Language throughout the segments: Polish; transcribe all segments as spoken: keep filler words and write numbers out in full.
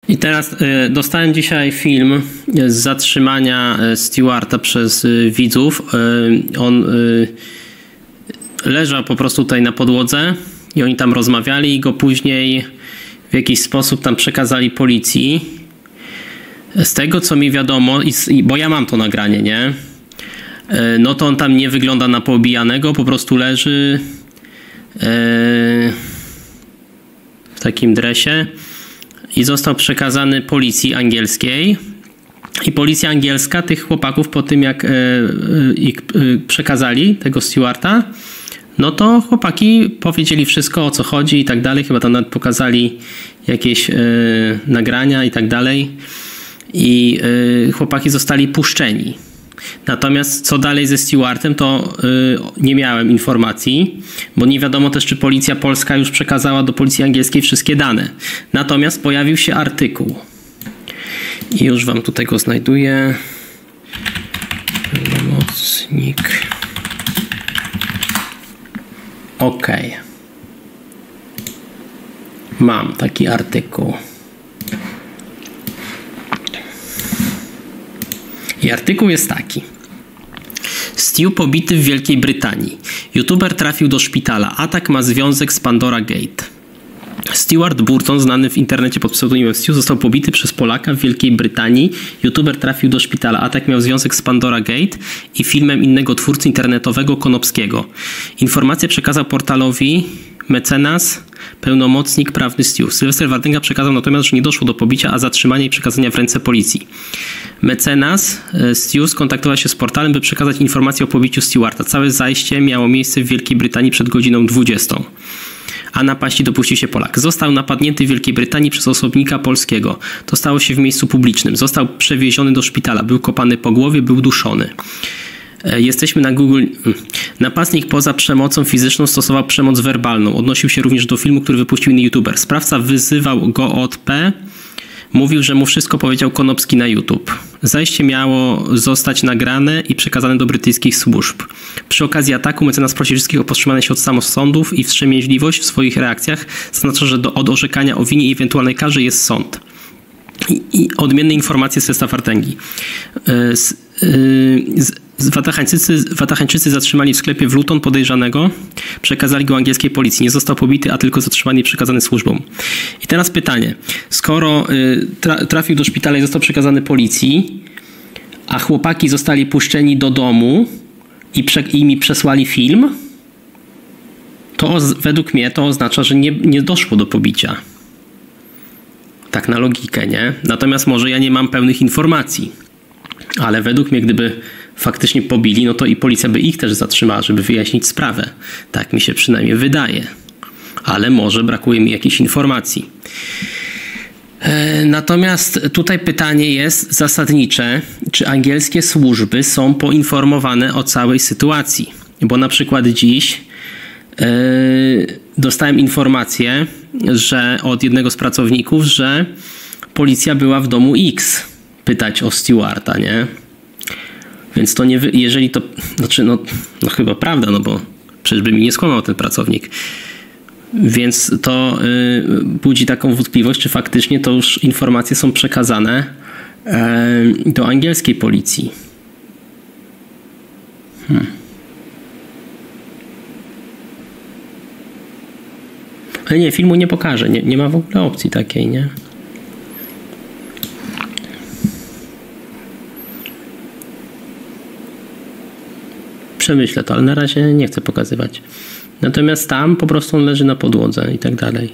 I teraz y, dostałem dzisiaj film z zatrzymania Stewarta przez y, widzów. Y, on y, leżał po prostu tutaj na podłodze i oni tam rozmawiali i go później w jakiś sposób tam przekazali policji. Z tego co mi wiadomo, i, bo ja mam to nagranie, nie? Y, no to on tam nie wygląda na poobijanego, po prostu leży y, w takim dresie. I został przekazany policji angielskiej. I policja angielska tych chłopaków po tym jak e, ich e, przekazali tego Stewarta, no to chłopaki powiedzieli wszystko o co chodzi i tak dalej. Chyba tam nawet pokazali jakieś e, nagrania i tak dalej. I e, chłopaki zostali puszczeni. Natomiast co dalej ze Stewartem, to y, nie miałem informacji, bo nie wiadomo też, czy policja polska już przekazała do policji angielskiej wszystkie dane. Natomiast pojawił się artykuł. I już wam tutaj go znajduję. Pomocnik. Ok. Mam taki artykuł. I artykuł jest taki. Stu pobity w Wielkiej Brytanii. YouTuber trafił do szpitala. Atak ma związek z Pandora Gate. Stewart Burton, znany w internecie pod pseudonimem Stu, został pobity przez Polaka w Wielkiej Brytanii. YouTuber trafił do szpitala. Atak miał związek z Pandora Gate i filmem innego twórcy internetowego Konopskiego. Informację przekazał portalowi Mecenas, pełnomocnik prawny Stu. Sylwester Wardęga przekazał natomiast, że nie doszło do pobicia, a zatrzymania i przekazania w ręce policji. Mecenas Stu skontaktował się z portalem, by przekazać informację o pobiciu Stewarta. Całe zajście miało miejsce w Wielkiej Brytanii przed godziną dwudziestą. A napaści dopuścił się Polak. Został napadnięty w Wielkiej Brytanii przez osobnika polskiego. To stało się w miejscu publicznym. Został przewieziony do szpitala. Był kopany po głowie, był duszony. Jesteśmy na Google. Napastnik poza przemocą fizyczną stosował przemoc werbalną. Odnosił się również do filmu, który wypuścił inny youtuber. Sprawca wyzywał go od P. Mówił, że mu wszystko powiedział Konopski na YouTube. Zajście miało zostać nagrane i przekazane do brytyjskich służb. Przy okazji ataku mecenas prosi wszystkich o powstrzymanie się od samosądów i wstrzemięźliwość w swoich reakcjach. Zaznacza, że do, od orzekania o winie i ewentualnej karze jest sąd. I, i odmienne informacje z Sylwestra Wardęgi. Yy, yy, Watachańczycy, Watachańczycy zatrzymali w sklepie w Luton podejrzanego, przekazali go angielskiej policji. Nie został pobity, a tylko zatrzymany i przekazany służbom. I teraz pytanie. Skoro tra, trafił do szpitala i został przekazany policji, a chłopaki zostali puszczeni do domu i, prze, i mi przesłali film, to według mnie to oznacza, że nie, nie doszło do pobicia. Tak na logikę, nie? Natomiast może ja nie mam pełnych informacji. Ale według mnie, gdyby faktycznie pobili, no to i policja by ich też zatrzymała, żeby wyjaśnić sprawę. Tak mi się przynajmniej wydaje. Ale może brakuje mi jakiejś informacji. Natomiast tutaj pytanie jest zasadnicze, czy angielskie służby są poinformowane o całej sytuacji. Bo na przykład dziś yy, dostałem informację, że od jednego z pracowników, że policja była w domu X pytać o Stewarta, nie? Więc to nie, jeżeli to, znaczy no, no chyba prawda, no bo przecież by mi nie skłamał ten pracownik. Więc to y, budzi taką wątpliwość, czy faktycznie to już informacje są przekazane y, do angielskiej policji. Hmm. Ale nie, filmu nie pokażę, nie, nie ma w ogóle opcji takiej, nie? Przemyślę to, ale na razie nie chcę pokazywać. Natomiast tam po prostu on leży na podłodze i tak dalej.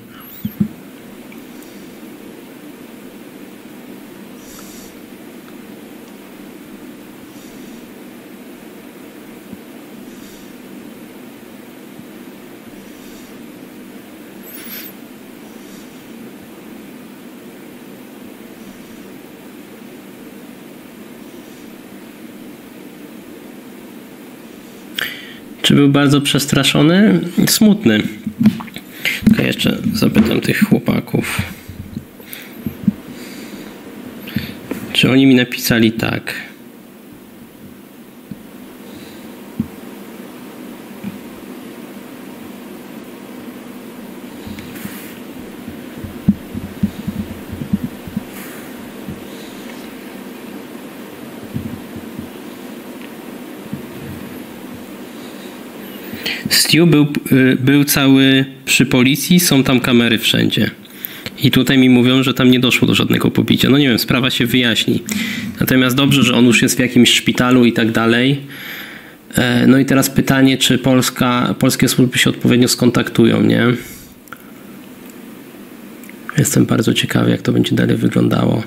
Czy był bardzo przestraszony? Smutny. Tylko jeszcze zapytam tych chłopaków. Czy oni mi napisali tak? Stu był, był cały przy policji, są tam kamery wszędzie. I tutaj mi mówią, że tam nie doszło do żadnego pobicia. No nie wiem, sprawa się wyjaśni. Natomiast dobrze, że on już jest w jakimś szpitalu i tak dalej. No i teraz pytanie, czy Polska, polskie służby się odpowiednio skontaktują, nie? Jestem bardzo ciekawy, jak to będzie dalej wyglądało.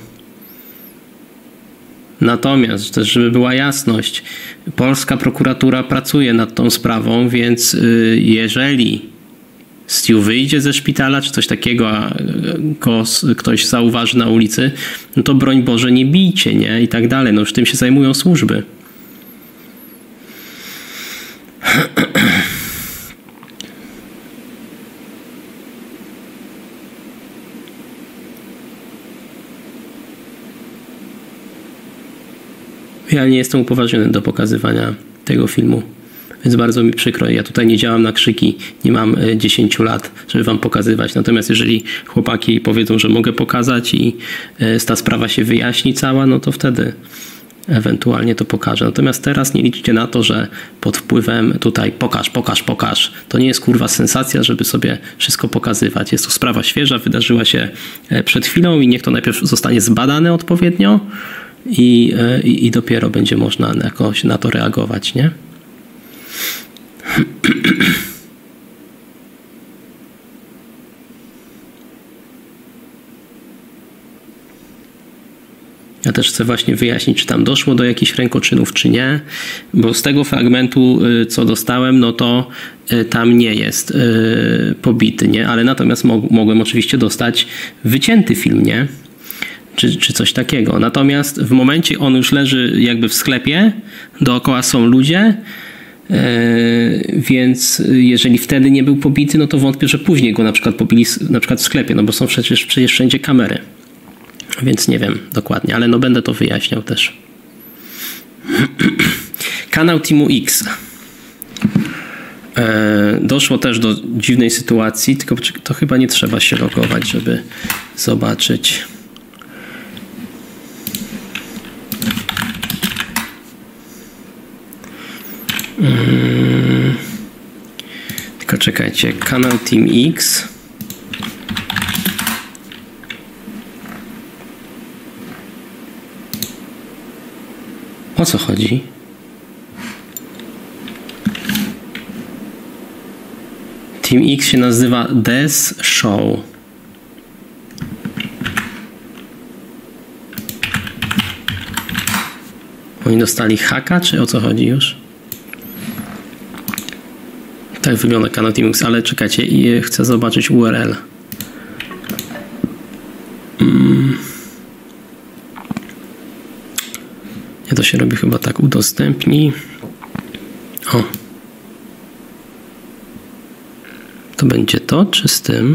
Natomiast też, żeby była jasność, polska prokuratura pracuje nad tą sprawą, więc jeżeli Stu wyjdzie ze szpitala, czy coś takiego, a go ktoś zauważy na ulicy, no to broń Boże nie bijcie, nie? I tak dalej. No już tym się zajmują służby. Ja nie jestem upoważniony do pokazywania tego filmu, więc bardzo mi przykro. Ja tutaj nie działam na krzyki, nie mam dziesięciu lat, żeby wam pokazywać. Natomiast jeżeli chłopaki powiedzą, że mogę pokazać i ta sprawa się wyjaśni cała, no to wtedy ewentualnie to pokażę. Natomiast teraz nie liczcie na to, że pod wpływem tutaj pokaż, pokaż, pokaż. To nie jest kurwa sensacja, żeby sobie wszystko pokazywać. Jest to sprawa świeża, wydarzyła się przed chwilą i niech to najpierw zostanie zbadane odpowiednio i, i, i dopiero będzie można jakoś na to reagować, nie? Ja też chcę właśnie wyjaśnić, czy tam doszło do jakichś rękoczynów, czy nie, bo z tego fragmentu, co dostałem, no to tam nie jest pobity, nie? Ale natomiast mogłem oczywiście dostać wycięty film, nie? Czy, czy coś takiego. Natomiast w momencie on już leży jakby w sklepie, dookoła są ludzie, więc jeżeli wtedy nie był pobity, no to wątpię, że później go na przykład pobili na przykład w sklepie, no bo są przecież, przecież wszędzie kamery. Więc nie wiem dokładnie, ale no będę to wyjaśniał też. Kanał Teamu X. E, doszło też do dziwnej sytuacji, tylko to chyba nie trzeba się logować, żeby zobaczyć. Hmm. Tylko czekajcie, kanał Team X. O co chodzi? Team X się nazywa Des Show. Oni dostali haka, czy o co chodzi już? Tak wygląda kanał Team X, ale czekajcie, chcę zobaczyć U R L. Hmm. Ja to się robi chyba tak, udostępnij. O. To będzie to, czy z tym?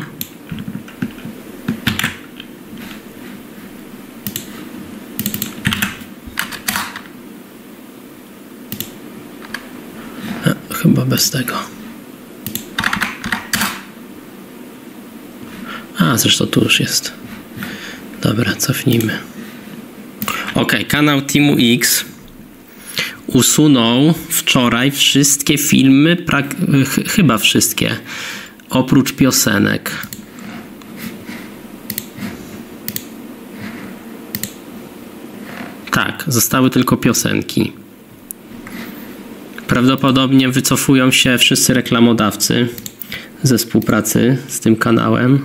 A, chyba bez tego. A, zresztą tu już jest. Dobra, cofnijmy. Ok, kanał Teamu X usunął wczoraj wszystkie filmy, ch chyba wszystkie, oprócz piosenek. Tak, zostały tylko piosenki. Prawdopodobnie wycofują się wszyscy reklamodawcy ze współpracy z tym kanałem.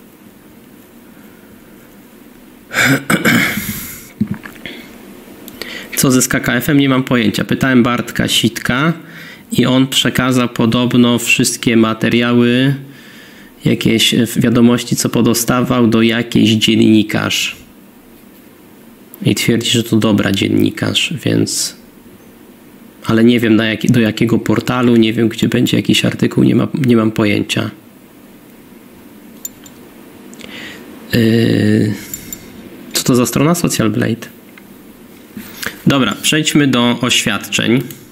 Co ze K K F-em? Nie mam pojęcia. Pytałem Bartka Sitka i on przekazał podobno wszystkie materiały, jakieś wiadomości, co podostawał do jakiejś dziennikarz. I twierdzi, że to dobra dziennikarz, więc... Ale nie wiem na jak, do jakiego portalu, nie wiem gdzie będzie jakiś artykuł, nie, ma, nie mam pojęcia. Yy... Co to za strona? Social Blade. Dobra, przejdźmy do oświadczeń.